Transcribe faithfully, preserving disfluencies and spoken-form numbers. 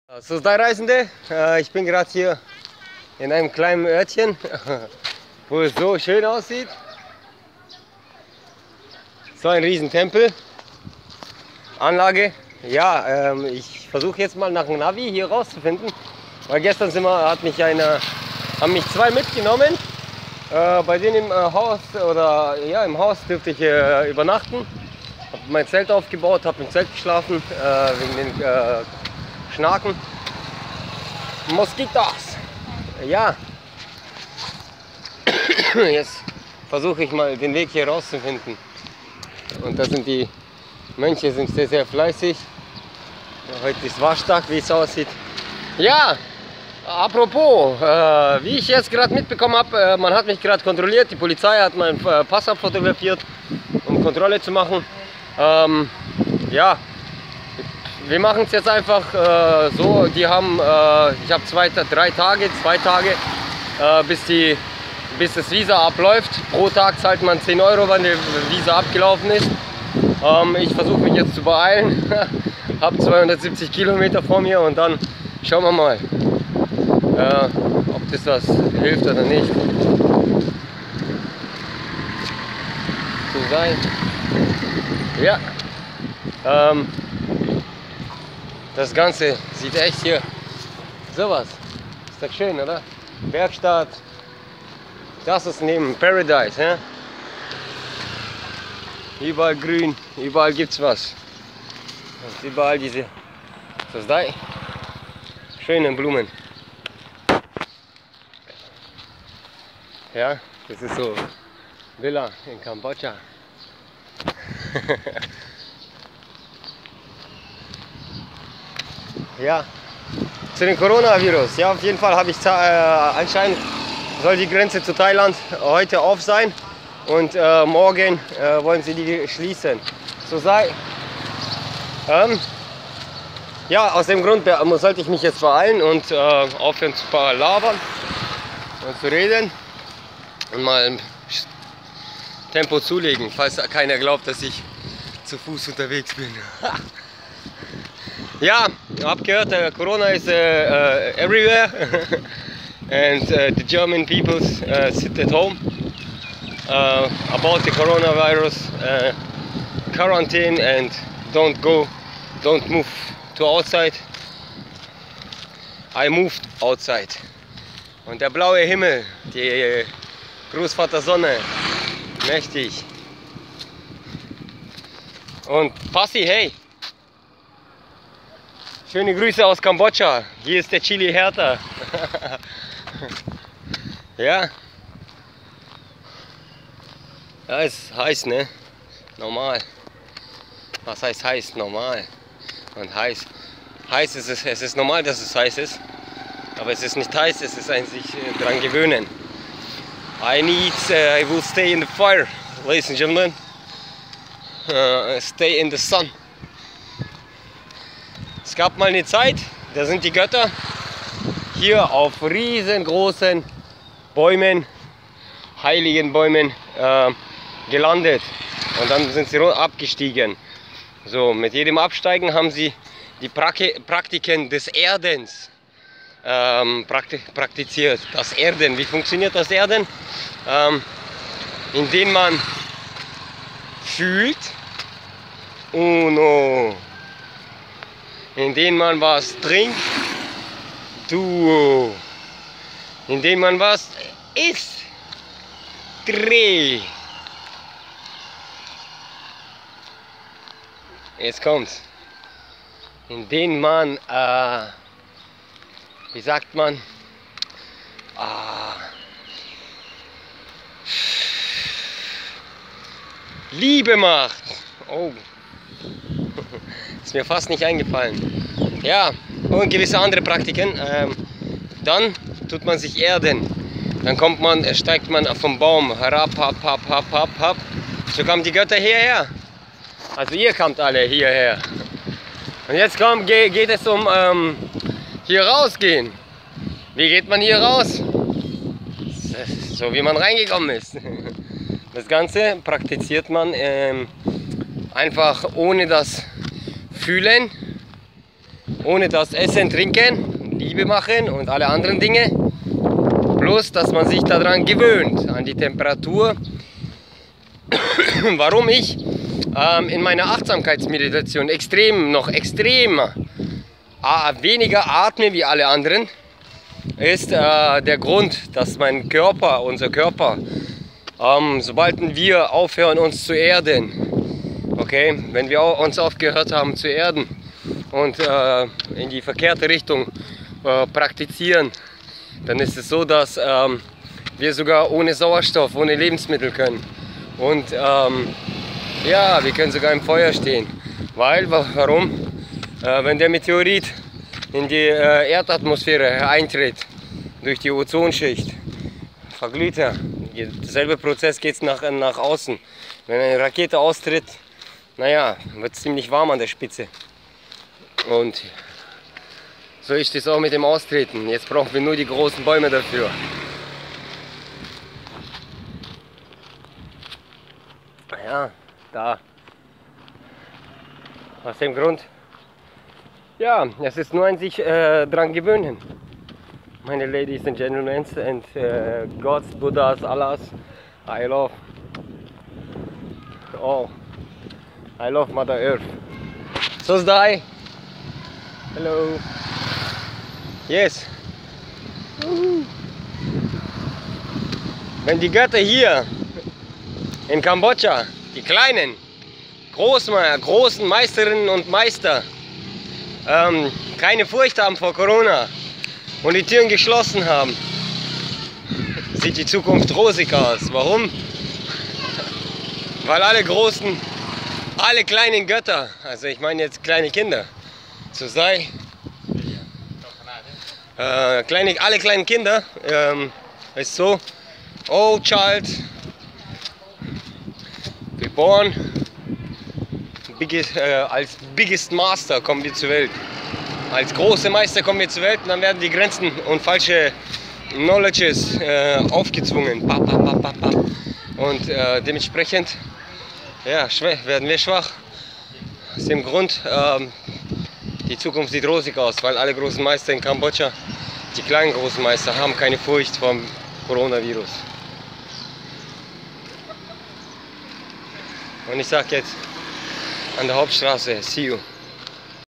So, drei Reisende, ich bin gerade hier in einem kleinen Örtchen, wo es so schön aussieht. So ein riesen Tempel, Anlage. Ja, ähm, ich versuche jetzt mal nach einem Navi hier rauszufinden, weil gestern sind wir, hat mich einer, haben mich zwei mitgenommen. Äh, bei denen im äh, Haus oder ja im Haus dürfte ich äh, übernachten. Habe mein Zelt aufgebaut, habe im Zelt geschlafen äh, wegen den äh, Schnaken. Moskitos. Ja. Jetzt versuche ich mal den Weg hier rauszufinden. Und das sind die Mönche, sind sehr sehr fleißig. Heute ist Waschtag, wie es aussieht. Ja. Apropos, äh, wie ich jetzt gerade mitbekommen habe, äh, man hat mich gerade kontrolliert, die Polizei hat meinen äh, Pass abfotografiert, um Kontrolle zu machen. Ähm, ja, wir machen es jetzt einfach äh, so, die haben, äh, ich habe zwei, drei Tage, zwei Tage, äh, bis, die, bis das Visa abläuft. Pro Tag zahlt man zehn Euro, wenn der Visa abgelaufen ist. Ähm, ich versuche mich jetzt zu beeilen, habe zweihundertsiebzig Kilometer vor mir und dann schauen wir mal. Äh, ob das was hilft oder nicht. Zu sein. Ja. Ähm, das Ganze sieht echt hier sowas. Ist das schön, oder? Bergstadt. Das ist neben Paradise. Ja? Überall grün, überall gibt's was. Und überall diese so da. Schöne Blumen. Ja, das ist so Villa in Kambodscha. Ja, zu dem Coronavirus. Ja, auf jeden Fall habe ich äh, anscheinend soll die Grenze zu Thailand heute auf sein und äh, morgen äh, wollen sie die schließen. So sei. Ähm, ja, aus dem Grund sollte ich mich jetzt beeilen und äh, aufhören zu labern und zu reden. Und mal Tempo zulegen, falls keiner glaubt, dass ich zu Fuß unterwegs bin. Ja, hab gehört, uh, Corona is uh, uh, everywhere and uh, the German people uh, sit at home. Uh, about the coronavirus uh, quarantine and don't go, don't move to outside. I moved outside. Und der blaue Himmel, die Großvater Sonne, mächtig. Und Passi, hey, schöne Grüße aus Kambodscha. Hier ist der Chili härter. Ja, ja, ist heiß, ne? Normal. Was heißt heiß? Normal. Und heiß. Heiß ist es, es ist normal, dass es heiß ist. Aber es ist nicht heiß, es ist ein sich dran gewöhnen. I need, uh, I will stay in the fire, ladies and gentlemen. Uh, stay in the sun. Es gab mal eine Zeit, da sind die Götter hier auf riesengroßen Bäumen, heiligen Bäumen uh, gelandet. Und dann sind sie abgestiegen. So, mit jedem Absteigen haben sie die Praktiken des Erdens Ähm, praktiziert. Das Erden. Wie funktioniert das Erden? Ähm, indem man fühlt, uno, indem man was trinkt, duo, indem man was isst, tre. Jetzt kommt's. Indem man äh, wie sagt man? Ah. Liebe macht. Oh. Ist mir fast nicht eingefallen. Ja, und gewisse andere Praktiken. Ähm, dann tut man sich erden. Dann kommt man, steigt man vom Baum herab, hab, hab, hab, hab, hab. So kamen die Götter hierher. Also ihr kamt alle hierher. Und jetzt kommt, geht es um ähm, hier rausgehen. Wie geht man hier raus? So wie man reingekommen ist. Das Ganze praktiziert man ähm, einfach ohne das Fühlen ohne das Essen, Trinken, Liebe machen und alle anderen Dinge. Bloß, dass man sich daran gewöhnt, an die Temperatur. Warum ich ähm, in meiner Achtsamkeitsmeditation extrem, noch extremer, äh, weniger atme wie alle anderen, ist äh, der Grund, dass mein Körper, unser Körper, ähm, sobald wir aufhören uns zu erden, okay, wenn wir uns aufgehört haben zu erden und äh, in die verkehrte Richtung äh, praktizieren, dann ist es so, dass ähm, wir sogar ohne Sauerstoff, ohne Lebensmittel können. Und ähm, ja, wir können sogar im Feuer stehen. Weil, warum? Äh, wenn der Meteorit in die äh, Erdatmosphäre eintritt, durch die Ozonschicht, verglüht er. Derselbe Prozess geht nach, nach außen. Wenn eine Rakete austritt, naja, wird es ziemlich warm an der Spitze. Und so ist es auch mit dem Austreten. Jetzt brauchen wir nur die großen Bäume dafür. Ja, da. Aus dem Grund, ja, es ist nur ein sich äh, dran gewöhnen. Meine Ladies and Gentlemen and uh, Gods, Buddhas, Allahs, I love all. I love Mother Earth. So die. Hello. Yes. Wenn die Götter hier in Kambodscha, die kleinen, Großmeister, großen Meisterinnen und Meister, ähm, keine Furcht haben vor Corona und die Türen geschlossen haben, sieht die Zukunft rosig aus. Warum? Weil alle großen, alle kleinen Götter, also ich meine jetzt kleine Kinder, so sei, äh, kleine, alle kleinen Kinder, ähm, ist so, oh child, geboren, biggest, äh, als biggest Master kommen wir zur Welt. Als große Meister kommen wir zur Welt und dann werden die Grenzen und falsche Knowledges äh, aufgezwungen. Pa, pa, pa, pa, pa. Und äh, dementsprechend ja, werden wir schwach. Aus dem Grund, ähm, die Zukunft sieht rosig aus, weil alle großen Meister in Kambodscha, die kleinen großen Meister, haben keine Furcht vom Coronavirus. Und ich sage jetzt an der Hauptstraße, see you.